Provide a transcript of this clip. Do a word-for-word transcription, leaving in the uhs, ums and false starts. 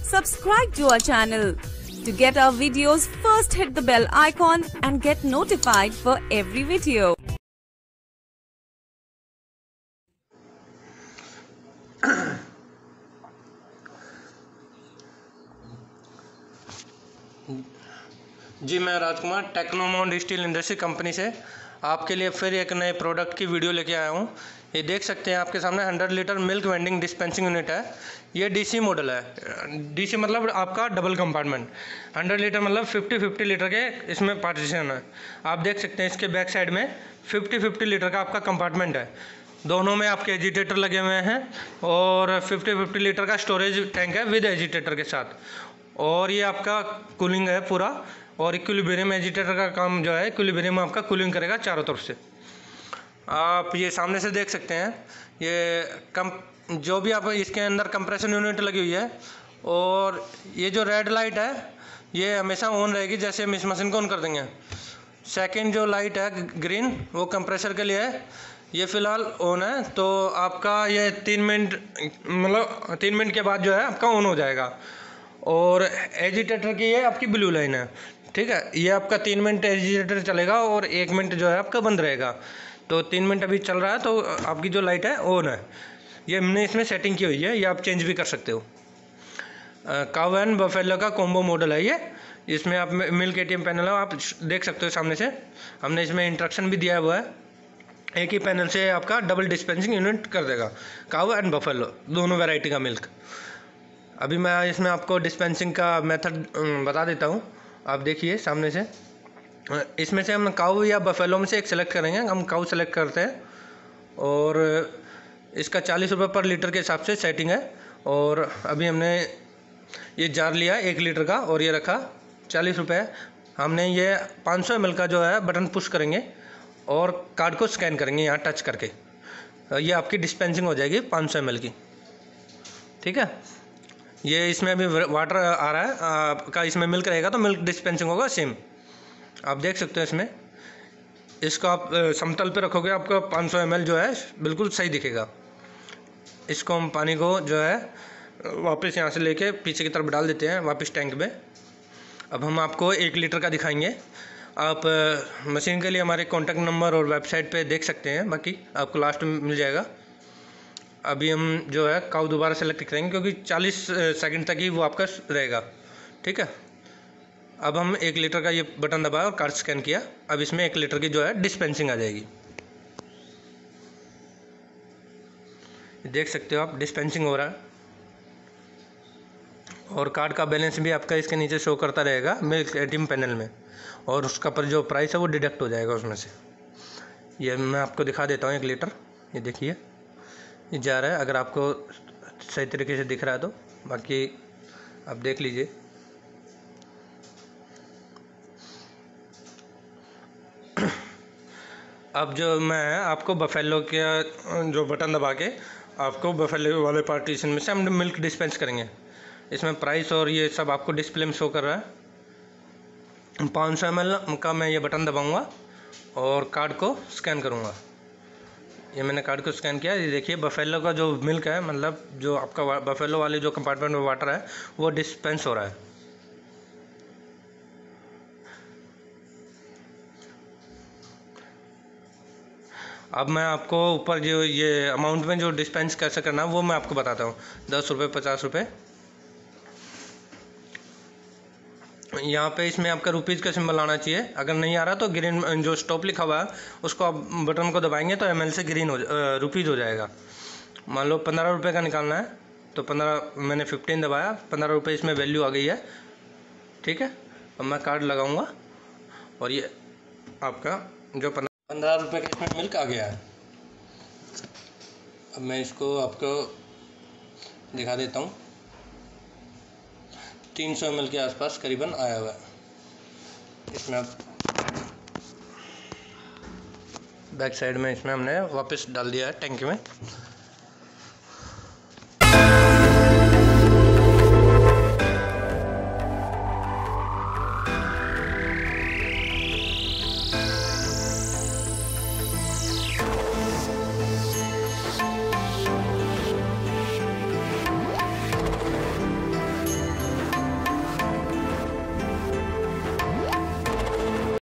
Subscribe to our channel. To get our videos, first hit the bell icon and get notified for every video. जी, मैं Rajkumar Technomount steel industry company से आपके लिए फिर एक नए प्रोडक्ट की वीडियो लेके आया हूँ। ये देख सकते हैं आपके सामने hundred litre milk vending dispensing unit है। ये डीसी मॉडल है। डीसी मतलब आपका डबल कंपार्टमेंट। हंड्रेड लीटर मतलब फिफ्टी फिफ्टी लीटर के इसमें पार्टीशन है। आप देख सकते हैं इसके बैक साइड में फिफ्टी फिफ्टी लीटर का आपका कंपार्टमेंट है। दोनों में आपके एजिटेटर लगे हुए हैं और फिफ्टी फिफ्टी लीटर का स्टोरेज टैंक है विद एजिटेटर के साथ। और ये आपका कूलिंग है पूरा, और इक्विलिब्रियम एजिटेटर का काम जो है इक्विलिब्रियम आपका कूलिंग करेगा चारों तरफ से। आप ये सामने से देख सकते हैं ये कम जो भी आप इसके अंदर कंप्रेशन यूनिट लगी हुई है। और ये जो रेड लाइट है ये हमेशा ऑन रहेगी जैसे हम इस मशीन को ऑन कर देंगे। सेकंड जो लाइट है ग्रीन वो कंप्रेसर के लिए है, ये फ़िलहाल ऑन है। तो आपका ये तीन मिनट मतलब तीन मिनट के बाद जो है आपका ऑन हो जाएगा। और एजिटेटर की ये आपकी ब्लू लाइन है, ठीक है। ये आपका तीन मिनट एजिटेटर चलेगा और एक मिनट जो है आपका बंद रहेगा। तो तीन मिनट अभी चल रहा है तो आपकी जो लाइट है ऑन है। ये हमने इसमें सेटिंग की हुई है, ये आप चेंज भी कर सकते हो। काऊ एंड बफेलो का कॉम्बो मॉडल है ये। इसमें आप मिल्क एटीएम पैनल है, आप देख सकते हो सामने से। हमने इसमें इंस्ट्रक्शन भी दिया हुआ है। एक ही पैनल से आपका डबल डिस्पेंसिंग यूनिट कर देगा, काऊ एंड बफेलो दोनों वैरायटी का मिल्क। अभी मैं इसमें आपको डिस्पेंसिंग का मेथड बता देता हूँ। आप देखिए सामने से, इसमें से हम काऊ या बफेलो में से एक सेलेक्ट करेंगे। हम काऊ सेलेक्ट करते हैं और इसका चालीस रुपये पर लीटर के हिसाब से सेटिंग है। और अभी हमने ये जार लिया एक लीटर का और ये रखा चालीस रुपये। हमने ये पाँच सौ एम एल का जो है बटन पुश करेंगे और कार्ड को स्कैन करेंगे यहाँ टच करके। ये आपकी डिस्पेंसिंग हो जाएगी पाँच सौ एम एल की, ठीक है। ये इसमें अभी वाटर आ रहा है आपका, इसमें मिल्क रहेगा तो मिल्क डिस्पेंसिंग होगा सेम। आप देख सकते हो इसमें। इसको आप समतल पे रखोगे आपका पाँच सौ एम एल जो है बिल्कुल सही दिखेगा। इसको हम पानी को जो है वापस यहाँ से लेके पीछे की तरफ डाल देते हैं वापस टैंक में। अब हम आपको एक लीटर का दिखाएंगे। आप मशीन के लिए हमारे कॉन्टैक्ट नंबर और वेबसाइट पे देख सकते हैं, बाकी आपको लास्ट में मिल जाएगा। अभी हम जो है काऊ दोबारा सेलेक्ट करेंगे क्योंकि चालीस सेकंड तक ही वो आपका रहेगा, ठीक है। अब हम एक लीटर का ये बटन दबाया और कार्ड स्कैन किया। अब इसमें एक लीटर की जो है डिस्पेंसिंग आ जाएगी। देख सकते हो आप डिस्पेंसिंग हो रहा है और कार्ड का बैलेंस भी आपका इसके नीचे शो करता रहेगा मिल्क एटीएम पैनल में। और उसका पर जो प्राइस है वो डिडक्ट हो जाएगा उसमें से। ये मैं आपको दिखा देता हूँ एक लीटर। ये देखिए ये जा रहा है, अगर आपको सही तरीके से दिख रहा है तो, बाकी आप देख लीजिए। अब जो मैं आपको बफेलो के जो बटन दबा के आपको बफेलो वाले पार्टीशन में से हम मिल्क डिस्पेंस करेंगे। इसमें प्राइस और ये सब आपको डिस्प्ले में शो कर रहा है। पाँच सौ एम एल का मैं ये बटन दबाऊंगा और कार्ड को स्कैन करूंगा। ये मैंने कार्ड को स्कैन किया। ये देखिए बफेलो का जो मिल्क है, मतलब जो आपका बफेलो वाले जो कंपार्टमेंट में वाटर है वो डिस्पेंस हो रहा है। अब मैं आपको ऊपर जो ये अमाउंट में जो डिस्पेंस कैसे करना है वो मैं आपको बताता हूँ। दस रुपये, पचास रुपये। यहाँ पे इसमें आपका रुपीज़ का सिंबल आना चाहिए। अगर नहीं आ रहा तो ग्रीन जो स्टॉप लिखा हुआ है उसको आप बटन को दबाएंगे तो एम एल से ग्रीन हो रुपीज़ हो जाएगा। मान लो पंद्रह रुपये का निकालना है तो पंद्रह, मैंने फिफ्टीन दबाया, पंद्रह रुपये इसमें वैल्यू आ गई है, ठीक है। अब मैं कार्ड लगाऊंगा और ये आपका जो पंद्रह रुपये का इसमें मिल्क आ गया है। अब मैं इसको आपको दिखा देता हूँ। तीन सौ एम एल के आसपास करीबन आया हुआ है। इसमें अब बैक साइड में इसमें हमने वापस डाल दिया है टैंक में।